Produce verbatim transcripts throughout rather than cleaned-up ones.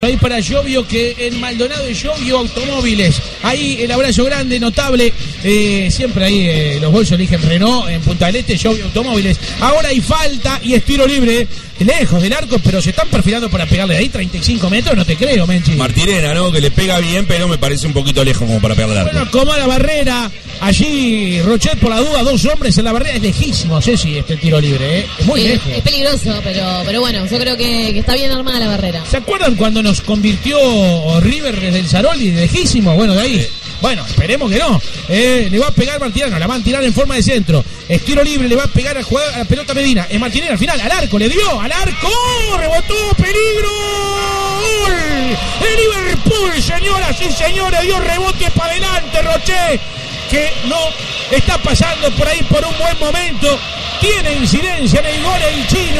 Ahí para Llovio, que en Maldonado y Llovio Automóviles. Ahí el abrazo grande, notable. Eh, siempre ahí eh, los bolsos eligen Renault en Punta del Este, Llovio Automóviles. Ahora hay falta y es tiro libre. Lejos del arco, pero se están perfilando para pegarle de ahí treinta y cinco metros, no te creo, Menchi. Martirena, ¿no? Que le pega bien, pero me parece un poquito lejos como para pegarle al arco. Bueno, como la barrera, allí Rochet por la duda, dos hombres en la barrera, es lejísimo, Ceci, este tiro libre, ¿eh? Es muy sí, lejos. Es peligroso, pero, pero bueno, yo creo que, que está bien armada la barrera. ¿Se acuerdan cuando nos convirtió River desde el Saroli, lejísimo? Bueno, de ahí... Sí. Bueno, esperemos que no. Eh, le va a pegar Martirena, la van a tirar en forma de centro. Es tiro libre, le va a pegar a, jugar, a la pelota Medina. Es Martirena al final, al arco, le dio, al arco. ¡Oh! Rebotó, peligro. ¡Gol! El Liverpool, señoras y señores, dio rebote para adelante, Rochet, que no está pasando por ahí por un buen momento. Tiene incidencia en el gol el chino.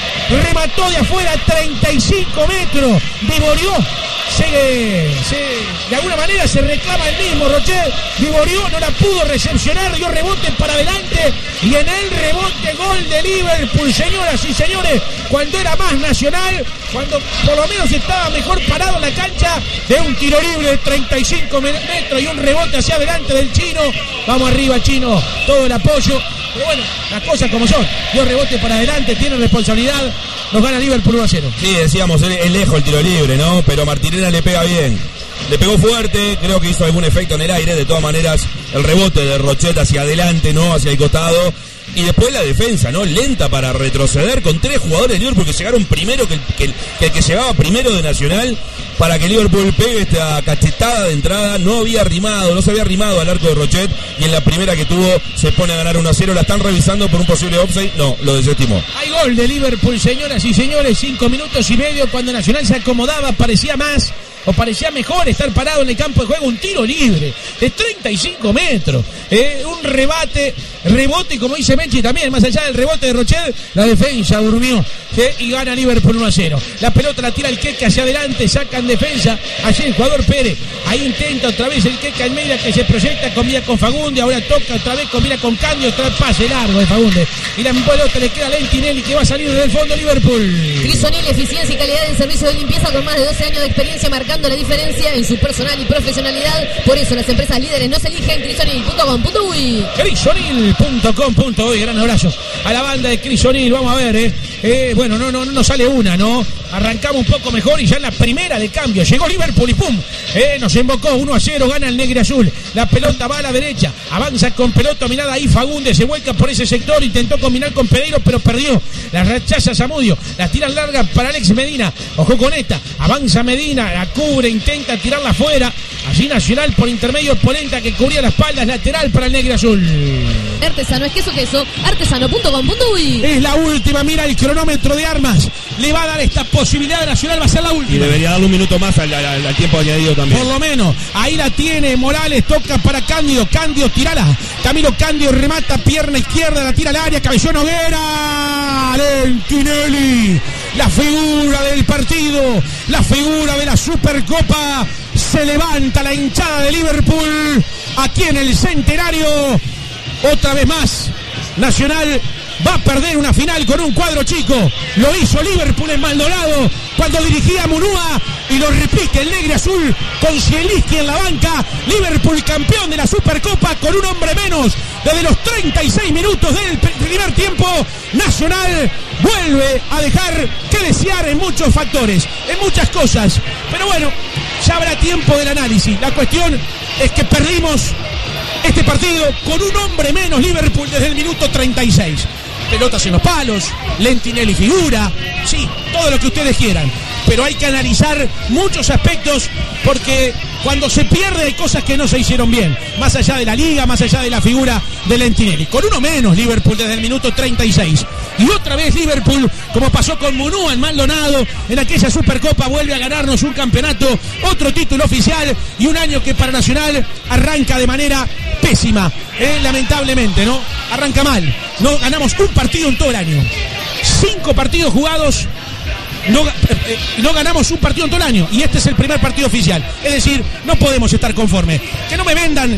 Remató de afuera treinta y cinco metros. Vivorió. Se, se, de alguna manera se reclama el mismo Rochet. Vivorió, no la pudo recepcionar, dio rebote para adelante y en el rebote gol de Liverpool, señoras y señores, cuando era más Nacional, cuando por lo menos estaba mejor parado en la cancha, de un tiro libre de treinta y cinco metros y un rebote hacia adelante del chino. Vamos arriba, chino, todo el apoyo. Pero bueno, las cosas como son. Dio rebote para adelante, tiene responsabilidad. Nos gana Liverpool uno a cero. Sí, decíamos, es lejos el tiro libre, ¿no? Pero Martirena le pega bien. Le pegó fuerte, creo que hizo algún efecto en el aire. De todas maneras, el rebote de Rochet hacia adelante, no hacia el costado. Y después la defensa, ¿no? Lenta para retroceder con tres jugadores de Liverpool que llegaron primero que el que, el, que, el que llegaba primero de Nacional para que Liverpool pegue esta cachetada de entrada. No había rimado, no se había rimado al arco de Rochet y en la primera que tuvo se pone a ganar uno a cero. La están revisando por un posible offside. No, lo desestimó. Hay gol de Liverpool, señoras y señores. Cinco minutos y medio cuando Nacional se acomodaba, parecía más o parecía mejor estar parado en el campo de juego. Un tiro libre de treinta y cinco metros, eh, un rebate, rebote, como dice Menchi también, más allá del rebote de Rochet, la defensa durmió, ¿sí? Y gana Liverpool uno a cero. La pelota la tira el Queque hacia adelante, sacan defensa, allí el jugador Pérez, ahí intenta otra vez el Queque Almeida, que se proyecta, combina con Fagunde, ahora toca otra vez, combina con Candio, otra vez pase largo de Fagunde, y la pelota le queda a Lentinelli, que va a salir desde el fondo Liverpool. Crisonil, eficiencia y calidad en servicio de limpieza con más de doce años de experiencia, marcando la diferencia en su personal y profesionalidad. Por eso las empresas líderes no se eligen. Crisonil punto com punto uy. Crisonil punto com punto uy. Gran abrazo a la banda de Crisonil. Vamos a ver, eh. Eh, bueno, no, no, no sale una, ¿no? Arrancamos un poco mejor y ya en la primera de cambio llegó Liverpool y pum, eh, nos embocó uno a cero, gana el negro azul. La pelota va a la derecha, avanza con pelota dominada ahí Fagundes, se vuelca por ese sector, intentó combinar con Pereiro pero perdió, la rechaza Zamudio, la tiran larga para Alex Medina, ojo con esta, avanza Medina, la cubre, intenta tirarla afuera, allí Nacional por intermedio de Polenta que cubría la espalda, es lateral para el negro azul. Artesano es queso queso, artesano punto com punto uy. Es la última, mira el cronómetro de Armas, le va a dar esta posibilidad de Nacional, va a ser la última. Y debería darle un minuto más al, al, al tiempo añadido también. Por lo menos, ahí la tiene Morales, toca para Cándido, Cándido tirala, Camilo Cándido remata, pierna izquierda, la tira al área, cabezón Noguera, Lentinelli, la figura del partido, la figura de la Supercopa, se levanta la hinchada de Liverpool, aquí en el Centenario, otra vez más, Nacional va a perder una final con un cuadro chico. Lo hizo Liverpool en Maldonado cuando dirigía a Munúa y lo repite el negro azul con Zielinski en la banca. Liverpool campeón de la Supercopa con un hombre menos desde los treinta y seis minutos del primer tiempo. Nacional vuelve a dejar que desear en muchos factores, en muchas cosas. Pero bueno, ya habrá tiempo del análisis. La cuestión es que perdimos este partido con un hombre menos Liverpool desde el minuto treinta y seis. Pelotas en los palos, Lentinelli figura, sí, todo lo que ustedes quieran, pero hay que analizar muchos aspectos porque cuando se pierde hay cosas que no se hicieron bien, más allá de la liga, más allá de la figura de Lentinelli. Con uno menos Liverpool desde el minuto treinta y seis. Y otra vez Liverpool, como pasó con Munúa en Maldonado, en aquella Supercopa vuelve a ganarnos un campeonato, otro título oficial y un año que para Nacional arranca de manera pésima, eh, lamentablemente, ¿no? Arranca mal, no ganamos un partido en todo el año, cinco partidos jugados, no, eh, eh, no ganamos un partido en todo el año y este es el primer partido oficial, es decir, no podemos estar conformes, que no me vendan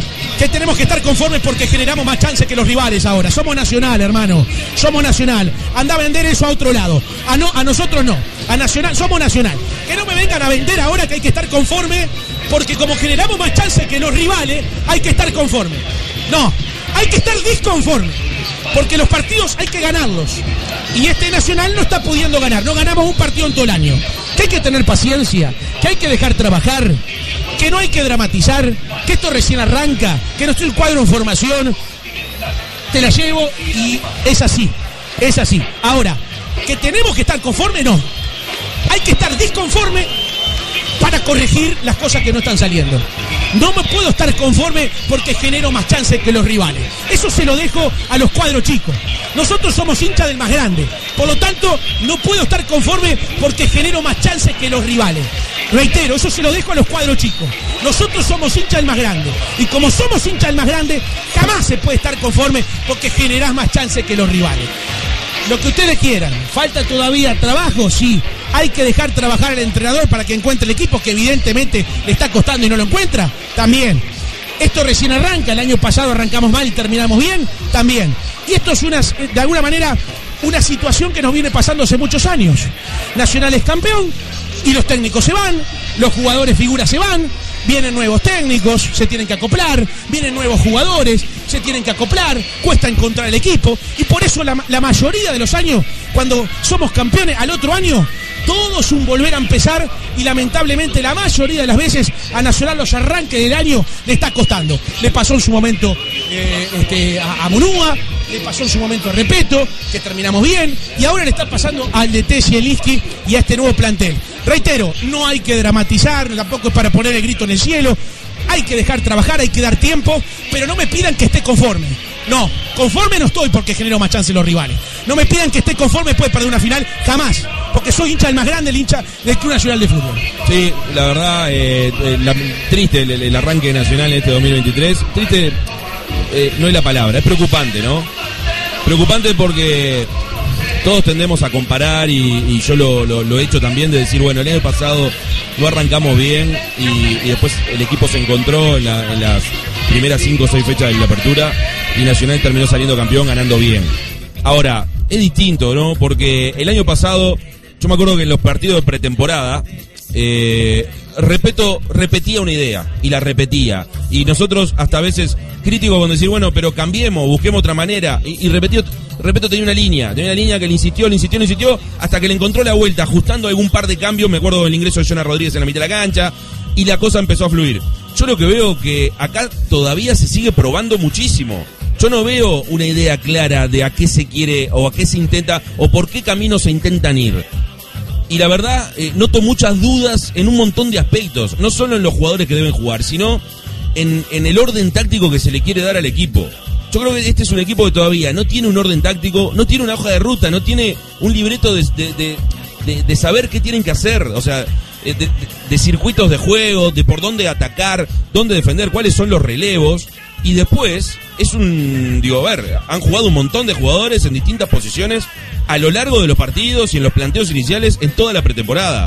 que tenemos que estar conformes porque generamos más chances que los rivales ahora. Somos Nacional, hermano. Somos Nacional. Anda a vender eso a otro lado. A, no, a nosotros no. A Nacional, somos Nacional. Que no me vengan a vender ahora que hay que estar conforme porque como generamos más chances que los rivales, hay que estar conforme. No, hay que estar disconforme. Porque los partidos hay que ganarlos. Y este Nacional no está pudiendo ganar. No ganamos un partido en todo el año. Que hay que tener paciencia. Que hay que dejar trabajar. Que no hay que dramatizar. Que esto recién arranca. Que no estoy el cuadro en formación. Te la llevo y es así. Es así. Ahora, que tenemos que estar conforme, no. Hay que estar disconforme para corregir las cosas que no están saliendo. No me puedo estar conforme porque genero más chances que los rivales. Eso se lo dejo a los cuadros chicos. Nosotros somos hinchas del más grande. Por lo tanto, no puedo estar conforme porque genero más chances que los rivales. Reitero, eso se lo dejo a los cuadros chicos. Nosotros somos hinchas del más grande. Y como somos hinchas del más grande, jamás se puede estar conforme porque generás más chances que los rivales. Lo que ustedes quieran. ¿Falta todavía trabajo? Sí. ¿Hay que dejar trabajar al entrenador para que encuentre el equipo que evidentemente le está costando y no lo encuentra? También. Esto recién arranca. El año pasado arrancamos mal y terminamos bien. También. Y esto es una, de alguna manera una situación que nos viene pasando hace muchos años. Nacional es campeón y los técnicos se van, los jugadores figuras se van, vienen nuevos técnicos, se tienen que acoplar, vienen nuevos jugadores, se tienen que acoplar, cuesta encontrar el equipo y por eso la, la mayoría de los años, cuando somos campeones, al otro año todo es un volver a empezar y lamentablemente la mayoría de las veces a Nacional los arranques del año le está costando. Le pasó en su momento eh, este, a, a Monúa, le pasó en su momento a Repeto, que terminamos bien, y ahora le está pasando al D T Zielinski y a este nuevo plantel. Reitero, no hay que dramatizar, tampoco es para poner el grito en el cielo, hay que dejar trabajar, hay que dar tiempo, pero no me pidan que esté conforme. No, conforme no estoy porque genero más chances los rivales. No me pidan que esté conforme después de perder una final, jamás. Porque soy hincha del más grande, el hincha del Club Nacional de Fútbol. Sí, la verdad, eh, la, triste el, el arranque de Nacional en este dos mil veintitrés. Triste eh, no es la palabra, es preocupante, ¿no? Preocupante porque todos tendemos a comparar y, y yo lo, lo, lo he hecho también de decir, bueno, el año pasado no arrancamos bien y, y después el equipo se encontró en, la, en las primeras cinco o seis fechas de la apertura y Nacional terminó saliendo campeón ganando bien. Ahora, es distinto, ¿no? Porque el año pasado, yo me acuerdo que en los partidos de pretemporada, eh, Repeto, repetía una idea y la repetía. Y nosotros hasta a veces críticos con decir, bueno, pero cambiemos, busquemos otra manera. Y, y repetió, Repeto tenía una línea, tenía una línea que le insistió, le insistió, le insistió, hasta que le encontró la vuelta, ajustando algún par de cambios. Me acuerdo del ingreso de Jonah Rodríguez en la mitad de la cancha y la cosa empezó a fluir. Yo lo que veo que acá todavía se sigue probando muchísimo. Yo no veo una idea clara de a qué se quiere o a qué se intenta o por qué camino se intentan ir. Y la verdad, eh, noto muchas dudas en un montón de aspectos, no solo en los jugadores que deben jugar, sino en, en el orden táctico que se le quiere dar al equipo. Yo creo que este es un equipo que todavía no tiene un orden táctico, no tiene una hoja de ruta, no tiene un libreto de, de, de, de, de saber qué tienen que hacer, o sea, de, de, de circuitos de juego, de por dónde atacar, dónde defender, cuáles son los relevos. Y después, es un, digo, a ver, han jugado un montón de jugadores en distintas posiciones a lo largo de los partidos y en los planteos iniciales en toda la pretemporada.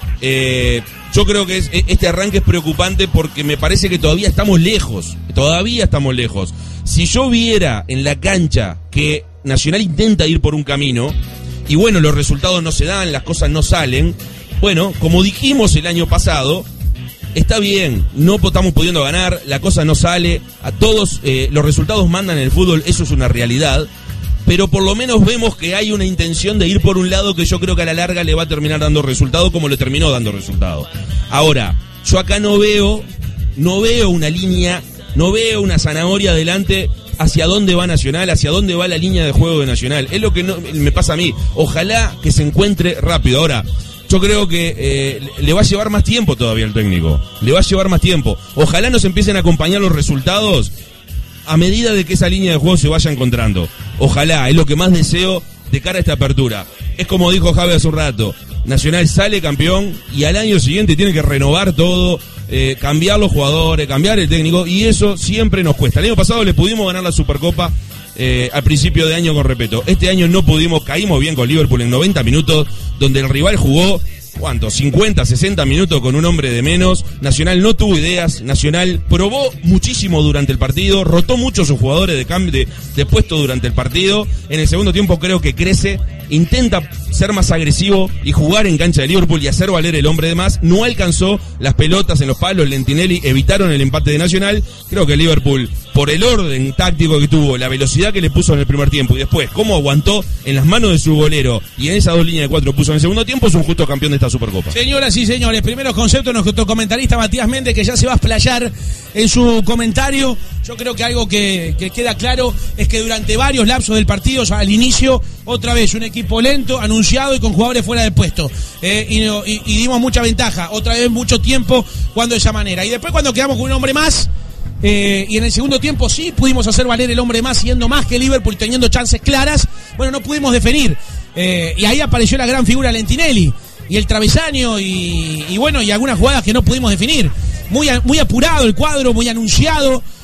Eh, yo creo que es, este arranque es preocupante porque me parece que todavía estamos lejos, todavía estamos lejos. Si yo viera en la cancha que Nacional intenta ir por un camino, y bueno, los resultados no se dan, las cosas no salen, bueno, como dijimos el año pasado, está bien, no estamos pudiendo ganar, la cosa no sale, a todos eh, los resultados mandan en el fútbol, eso es una realidad, pero por lo menos vemos que hay una intención de ir por un lado que yo creo que a la larga le va a terminar dando resultado como le terminó dando resultado. Ahora, yo acá no veo, no veo una línea, no veo una zanahoria adelante hacia dónde va Nacional, hacia dónde va la línea de juego de Nacional, es lo que no, me pasa a mí, ojalá que se encuentre rápido. Ahora, yo creo que eh, le va a llevar más tiempo todavía al técnico. Le va a llevar más tiempo. Ojalá nos empiecen a acompañar los resultados a medida de que esa línea de juego se vaya encontrando. Ojalá, es lo que más deseo de cara a esta apertura. Es como dijo Javi hace un rato, Nacional sale campeón y al año siguiente tiene que renovar todo, eh, cambiar los jugadores, cambiar el técnico, y eso siempre nos cuesta. El año pasado le pudimos ganar la Supercopa Eh, al principio de año con Repeto. Este año no pudimos, caímos bien con Liverpool en noventa minutos, donde el rival jugó ¿cuánto? cincuenta, sesenta minutos con un hombre de menos. Nacional no tuvo ideas, Nacional probó muchísimo durante el partido, rotó mucho a sus jugadores de cambio de, de puesto durante el partido. En el segundo tiempo creo que crece, intenta ser más agresivo y jugar en cancha de Liverpool y hacer valer el hombre de más. No alcanzó las pelotas en los palos, Lentinelli evitaron el empate de Nacional. Creo que Liverpool, por el orden táctico que tuvo, la velocidad que le puso en el primer tiempo y después cómo aguantó en las manos de su golero y en esas dos líneas de cuatro puso en el segundo tiempo, es un justo campeón de esta Supercopa. Señoras y señores, primeros conceptos, nuestro comentarista Matías Méndez, que ya se va a explayar en su comentario. Yo creo que algo que, que queda claro es que durante varios lapsos del partido, al inicio, otra vez un equipo lento, anunciado y con jugadores fuera de puesto. Eh, y, y, y dimos mucha ventaja, otra vez mucho tiempo jugando de esa manera. Y después cuando quedamos con un hombre más, eh, y en el segundo tiempo sí pudimos hacer valer el hombre más, siendo más que Liverpool, teniendo chances claras, bueno, no pudimos definir. Eh, y ahí apareció la gran figura Lentinelli y el travesaño y, y bueno, y algunas jugadas que no pudimos definir. Muy, muy apurado el cuadro, muy anunciado.